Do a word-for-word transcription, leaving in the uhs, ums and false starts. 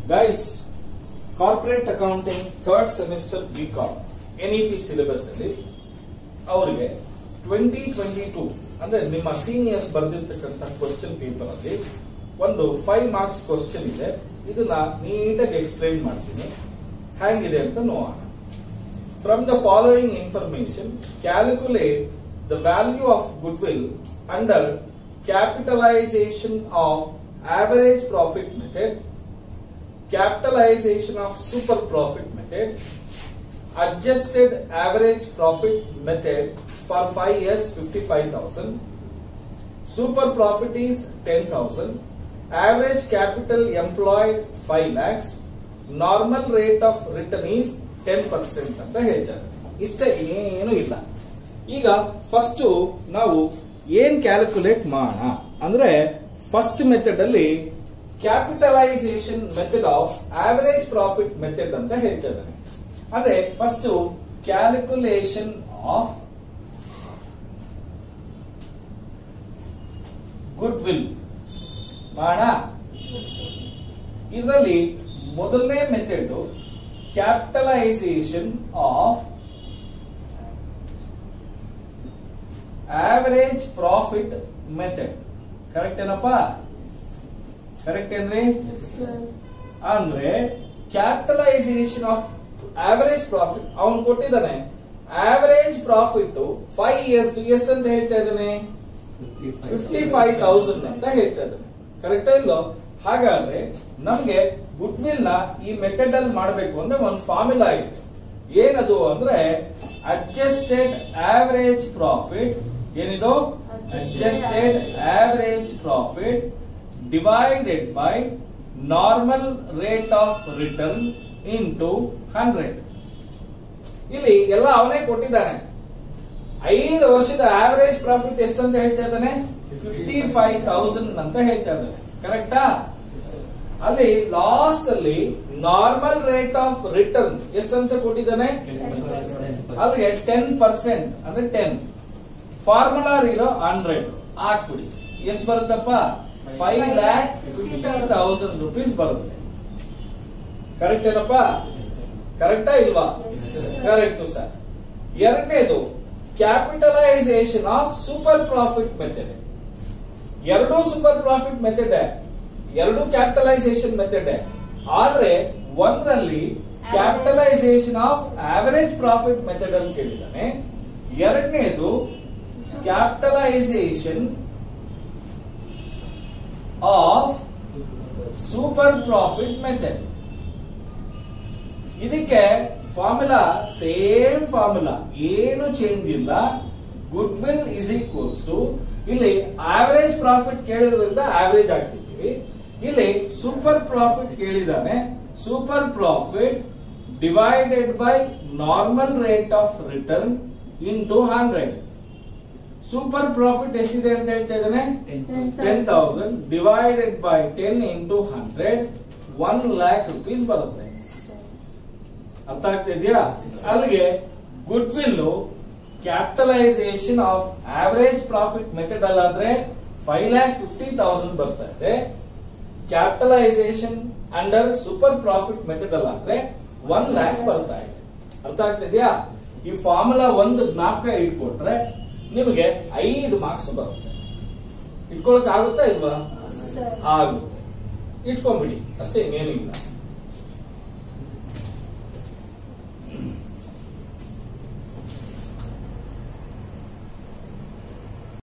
Guys, corporate accounting third semester B com NEP syllabus ಅಲ್ಲಿ ಅವರಿಗೆ twenty twenty two ಅಂದ್ರೆ ನಿಮ್ಮ ಸೀನಿಯರ್ಸ್ ಬರೆದಿರ್ತಕ್ಕಂಥ ಕ್ವಶನ್ ಪೇಪರ್ ಅಲ್ಲಿ ಒಂದು ಫೈವ್ ಮಾರ್ಕ್ಸ್ ಕ್ವಶನ್ ಇದೆ. ಇದನ್ನ ನೀಟಾಗಿ ಎಕ್ಸ್ಪ್ಲೈನ್ ಮಾಡ್ತೀನಿ, ಹೇಗಿದೆ ಅಂತ ನೋಡೋಣ. From the following information calculate the value of goodwill under capitalisation of average profit method, capitalization of super profit method, adjusted average profit method for five years fifty-five thousand, super profit is ten thousand, average capital employed five lakhs, normal rate of return is ten percent ಅಂತ ಹೇಳ್ತಾರೆ. ಇಷ್ಟ ಏನು ಇಲ್ಲ. ಈಗ first ನಾವು ಏನ್ calculate ಮಾಡೋಣ ಅಂದ್ರೆ ಫಸ್ಟ್ ಮೆಥಡ್ ಅಲ್ಲಿ capitalisation method of average profit method ಅಂತ ಹೇಳ್ತಾರೆ. ಅಂದ್ರೆ first calculation of goodwill ಮಾಡೋಣ. ಇದರಲ್ಲಿ ಮೊದಲನೇ method capitalisation of average profit method. Correct ಏನಪ್ಪಾ? ಕರೆಕ್ಟ್ ಏನ್ರಿ? ಅಂದ್ರೆ ಕ್ಯಾಪಿಟಲೈಸೇಷನ್ ಆಫ್ ಆವರೇಜ್ ಪ್ರಾಫಿಟ್ ಅವನು ಕೊಟ್ಟಿದ್ದಾನೆ. ಆವರೇಜ್ ಪ್ರಾಫಿಟ್ ಫೈವ್ ಇಯರ್ಸ್ ಎಷ್ಟು ಅಂತ ಹೇಳ್ತಾ ಇದ್ದಾನೆ? ಫಿಫ್ಟಿ ಫೈವ್ ತೌಸಂಡ್ ಅಂತ ಹೇಳ್ತಾ ಇದ್ದಾನೆ. ಕರೆಕ್ಟ್ ಇಲ್ಲೋ? ಹಾಗಾದ್ರೆ ನಮ್ಗೆ ಗುಡ್ ವಿಲ್ ನ ಈ ಮೆಥಡ್ ಅಲ್ಲಿ ಮಾಡಬೇಕು ಅಂದ್ರೆ ಒಂದು ಫಾರ್ಮುಲಾ ಇದೆ. ಏನದು ಅಂದ್ರೆ ಅಡ್ಜಸ್ಟೆಡ್ ಆವರೇಜ್ ಪ್ರಾಫಿಟ್. ಏನಿದು? adjusted average profit divided by normal rate of return into one hundred. ಇಲ್ಲಿ ಎಲ್ಲ ಅವನೇ ಕೊಟ್ಟಿದ್ದಾನೆ. ಐದು ವರ್ಷದ ಆವರೇಜ್ ಪ್ರಾಫಿಟ್ ಎಷ್ಟು ಅಂತ ಹೇಳ್ತಾ ಇದ್ದಾನೆ? ಫಿಫ್ಟಿ ಫೈವ್ ತೌಸಂಡ್ ಅಂತ ಹೇಳ್ತಾ ಇದ್ದಾನೆ. ಕರೆಕ್ಟಾ? ಅಲ್ಲಿ ಲಾಸ್ಟ್ ಅಲ್ಲಿ ನಾರ್ಮಲ್ ರೇಟ್ ಆಫ್ ರಿಟರ್ನ್ ಎಷ್ಟಂತ ಕೊಟ್ಟಿದ್ದಾನೆ? ಅಲ್ಲಿಗೆ ಟೆನ್ ಪರ್ಸೆಂಟ್ ಅಂದ್ರೆ ಟೆನ್. ಫಾರ್ಮುಲಾ ಇರೋ ಹಂಡ್ರೆಡ್ ಹಾಕ್ಬಿಡಿ. ಎಷ್ಟು ಬರುತ್ತಪ್ಪ? Five lakh fifty thousand rupees ಬರುತ್ತೆ. ಕರೆಕ್ಟ್ ಏನಪ್ಪ? ಕರೆಕ್ಟಾ ಇಲ್ವಾ? Correct sir. ಎರಡನೇದು capitalisation of super profit method. ಎರಡು ಸೂಪರ್ ಪ್ರಾಫಿಟ್ ಮೆಥಡ್, ಎರಡು ಕ್ಯಾಪಿಟಲೈಸೇಷನ್ ಮೆಥಡ್. ಆದ್ರೆ ಒಂದರಲ್ಲಿ capitalisation of average profit method ಅಂತ ಹೇಳಿದ್ದಾನೆ. ಎರಡನೇದು capitalisation of super profit method. ಇದಕ್ಕೆ ಫಾರ್ಮುಲಾ ಸೇಮ್ ಫಾರ್ಮುಲಾ, ಏನು ಚೇಂಜ್ ಇಲ್ಲ. Goodwill is equals to, ಇಲ್ಲಿ ಆವರೇಜ್ ಪ್ರಾಫಿಟ್ ಕೇಳಿದ್ರಿಂದ ಆವರೇಜ್ ಹಾಕಿದ್ದೀವಿ. ಇಲ್ಲಿ ಸೂಪರ್ ಪ್ರಾಫಿಟ್ ಕೇಳಿದಾನೆ. Super profit divided by normal rate of return into hundred. Super profit ಎಷ್ಟಿದೆ ಅಂತ ಹೇಳ್ತಾ ಇದ್ದಾನೆ? Ten thousand divided by ten into hundred, one lakh rupees ಬರುತ್ತೆ. ಅರ್ಥ ಆಗ್ತಾ ಇದೆಯಾ? ಅಲ್ಲಿಗೆ goodwill capitalisation of average profit method ಅಲ್ಲಾದ್ರೆ ಫೈವ್ ಲ್ಯಾಕ್ ಫಿಫ್ಟಿ ತೌಸಂಡ್ ಬರ್ತಾ ಇದೆ. Capitalisation under super profit method ಅಲ್ಲಾದ್ರೆ ಒನ್ ಲ್ಯಾಕ್ ಬರ್ತಾ ಇದೆ. ಅರ್ಥ ಆಗ್ತಿದ್ಯಾ? ಈ ಫಾರ್ಮುಲಾ ಒಂದು ಜ್ಞಾಪಕ ಇಟ್ಕೊಟ್ರೆ ನಿಮಗೆ ಐದು ಮಾರ್ಕ್ಸ್ ಬರುತ್ತೆ. ಇಟ್ಕೊಳಕ್ ಆಗುತ್ತಾ ಇಲ್ವಾ? ಆಗುತ್ತೆ. ಇಟ್ಕೊಂಡ್ಬಿಡಿ ಅಷ್ಟೇ, ಇನ್ನೇನು ಇಲ್ಲ.